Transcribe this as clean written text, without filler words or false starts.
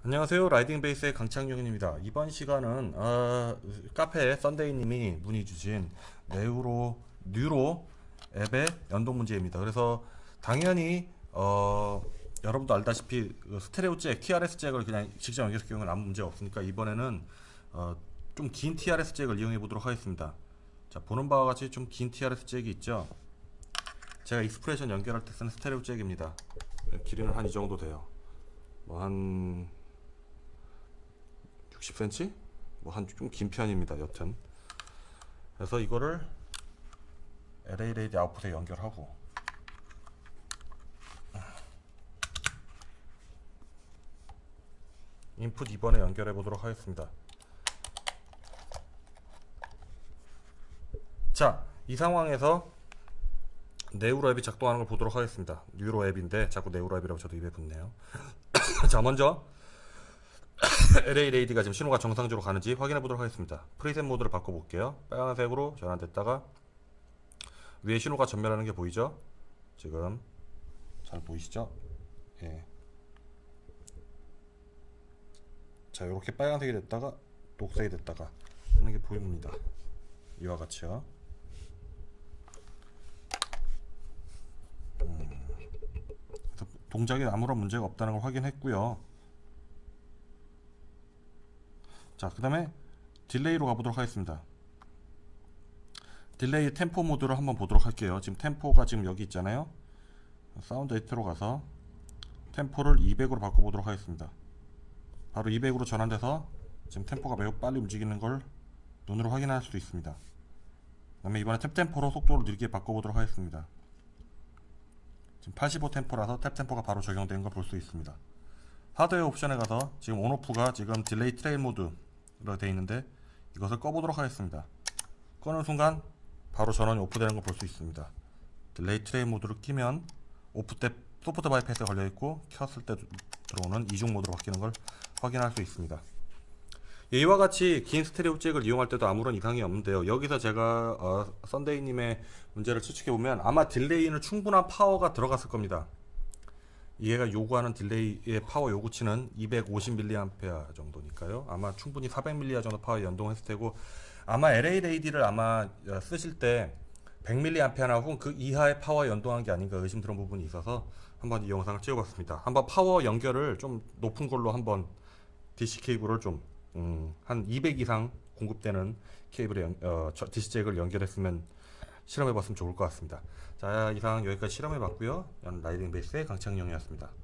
안녕하세요. 라이딩 베이스의 강창용입니다. 이번 시간은 카페 썬데이님이 문의 주신 뉴로 앱의 연동 문제입니다. 그래서 당연히 여러분도 알다시피 그 스테레오 잭, TRS 잭을 그냥 직접 연결해서 경우는 아무 문제 없으니까 이번에는 좀 긴 TRS 잭을 이용해 보도록 하겠습니다. 자, 보는 바와 같이 좀 긴 TRS 잭이 있죠. 제가 익스프레션 연결할 때 쓰는 스테레오 잭입니다. 길이는 한 이 정도 돼요. 뭐한 60cm? 뭐 한 좀 긴 편입니다. 여튼 그래서 이거를 LA 레이디 아웃풋에 연결하고 인풋 2번에 연결해 보도록 하겠습니다. 자, 이 상황에서 네우로 앱이 작동하는 걸 보도록 하겠습니다. 뉴로 앱인데 자꾸 네우로 앱이라고 저도 입에 붙네요. 자, 먼저 LA 레이디가 지금 신호가 정상적으로 가는지 확인해 보도록 하겠습니다. 프리셋 모드를 바꿔볼게요. 빨간색으로 전환됐다가 위에 신호가 전멸하는 게 보이죠? 지금 잘 보이시죠? 예. 자, 이렇게 빨간색이 됐다가 녹색이 됐다가 하는 게 보입니다. 이와 같이요. 그래서 동작에 아무런 문제가 없다는 걸 확인했고요. 자, 그 다음에 딜레이로 가보도록 하겠습니다. 딜레이 템포 모드를 한번 보도록 할게요. 지금 템포가 지금 여기 있잖아요. 사운드 에디터로 가서 템포를 200으로 바꿔보도록 하겠습니다. 바로 200으로 전환돼서 지금 템포가 매우 빨리 움직이는 걸 눈으로 확인할 수 있습니다. 그 다음에 이번에 탭 템포로 속도를 느리게 바꿔보도록 하겠습니다. 지금 85 템포라서 탭 템포가 바로 적용된 걸 볼 수 있습니다. 하드웨어 옵션에 가서 지금 온오프가 지금 딜레이 트레일 모드로 되어 있는데 이것을 꺼보도록 하겠습니다. 꺼는 순간 바로 전원이 오프되는 걸 볼 수 있습니다. 딜레이 트레일 모드를 끼면 오프 때 소프트 바이패스가 걸려있고 켰을 때 들어오는 이중 모드로 바뀌는 걸 확인할 수 있습니다. 이와 같이 긴 스테레오 잭을 이용할 때도 아무런 이상이 없는데요. 여기서 제가 썬데이님의 문제를 추측해보면 아마 딜레이는 충분한 파워가 들어갔을 겁니다. 얘가 요구하는 딜레이의 파워 요구치는 250mA 정도니까요. 아마 충분히 400mA 정도 파워에 연동했을 테고, 아마 LA 레이디를 아마 쓰실 때 100mA나 혹은 그 이하의 파워 연동한 게 아닌가 의심스러운 부분이 있어서 한번 이 영상을 찍어봤습니다. 한번 파워 연결을 좀 높은 걸로 한번 DC 케이블을 좀 한 200 이상 공급되는 케이블에 DC 잭을 연결했으면 실험해봤으면 좋을 것 같습니다. 자, 이상 여기까지 실험해봤고요. 라이딩 베이스의 강창영이었습니다.